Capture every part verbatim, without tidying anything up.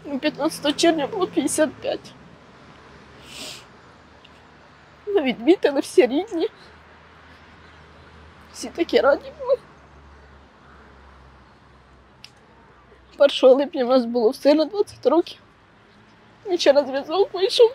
п'ятнадцятого червня було п'ятдесят п'ять. Відмітили всі рідні. Всі такі раді були. першого липня в нас було в сина двадцять років. Він ще на зв'язок вийшов.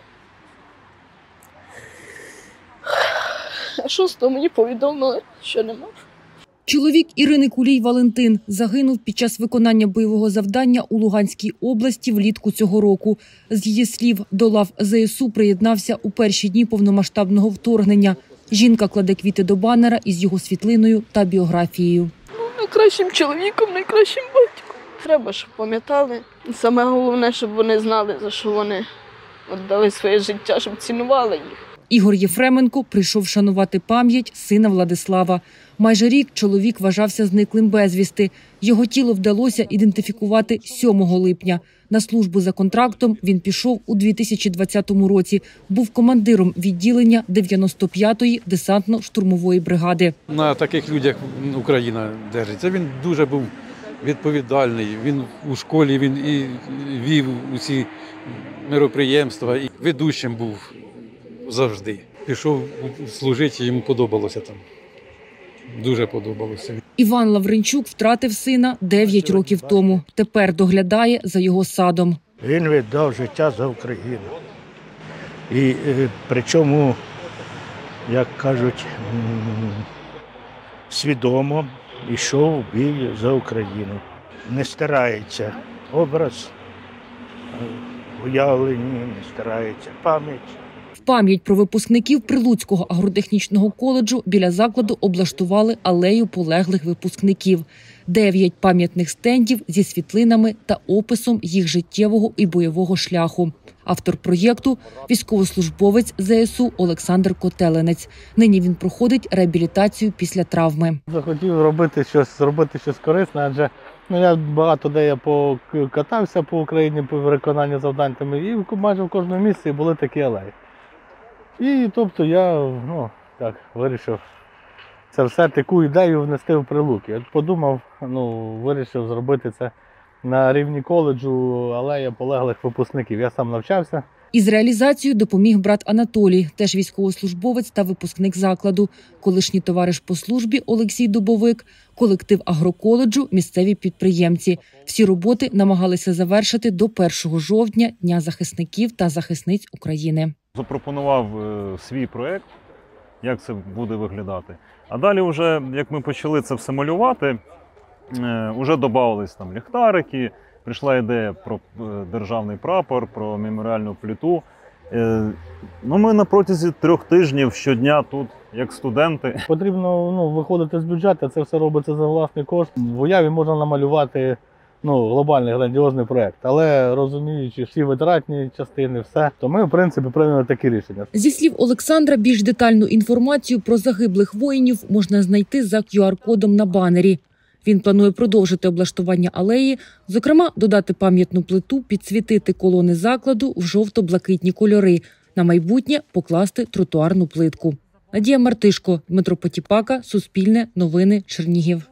А шостого мені повідомили, що нема. Чоловік Ірини Кулій Валентин загинув під час виконання бойового завдання у Луганській області влітку цього року. З її слів, до лав зе ес у приєднався у перші дні повномасштабного вторгнення. Жінка кладе квіти до банера із його світлиною та біографією. Ну, найкращим чоловіком, найкращим батьком. Треба, щоб пам'ятали. Саме головне, щоб вони знали, за що вони віддали своє життя, щоб цінували їх. Ігор Єфременко прийшов шанувати пам'ять сина Владислава. Майже рік чоловік вважався зниклим безвісти. Його тіло вдалося ідентифікувати сьомого липня. На службу за контрактом він пішов у дві тисячі двадцятому році. Був командиром відділення дев'яносто п'ятої десантно-штурмової бригади. На таких людях Україна держиться. Він дуже був відповідальний. Він у школі він і вів усі мероприємства, і ведучим був завжди. Пішов служити, йому подобалося там. Дуже подобалося. Іван Лавренчук втратив сина дев'ять років тому. Тепер доглядає за його садом. Він віддав життя за Україну. І причому, як кажуть, свідомо йшов у бій за Україну. Не стирається образ, уявлення, не стирається пам'ять. В пам'ять про випускників Прилуцького агротехнічного коледжу біля закладу облаштували алею полеглих випускників. Дев'ять пам'ятних стендів зі світлинами та описом їх життєвого і бойового шляху. Автор проєкту – військовослужбовець зе ес у Олександр Котеленець. Нині він проходить реабілітацію після травми. Захотів робити щось, зробити щось корисне, адже ну, я багато де я покатався по Україні по виконанню завдань, і майже в кожному місці були такі алеї. І тобто я ну, так, вирішив це все таку ідею внести в Прилуки. От подумав, ну, вирішив зробити це на рівні коледжу алея полеглих випускників. Я сам навчався. Із реалізацією допоміг брат Анатолій, теж військовослужбовець та випускник закладу, колишній товариш по службі Олексій Дубовик, колектив агроколеджу, місцеві підприємці. Всі роботи намагалися завершити до першого жовтня, Дня захисників та захисниць України. Запропонував свій проєкт, як це буде виглядати. А далі, вже, як ми почали це все малювати, вже додавались там ліхтарики, прийшла ідея про державний прапор, про меморіальну плиту. Ну, ми на протязі трьох тижнів щодня тут, як студенти. Потрібно ну, виходити з бюджету, це все робиться за власний кошт. В уяві можна намалювати ну, глобальний, грандіозний проєкт, але розуміючи всі витратні частини, все, то ми, в принципі, прийняли такі рішення. Зі слів Олександра, більш детальну інформацію про загиблих воїнів можна знайти за кю ар-кодом на банері. Він планує продовжити облаштування алеї, зокрема, додати пам'ятну плиту, підсвітити колони закладу в жовто-блакитні кольори, на майбутнє покласти тротуарну плитку. Надія Мартишко, Дмитро Потіпака, Суспільне, Новини, Чернігів.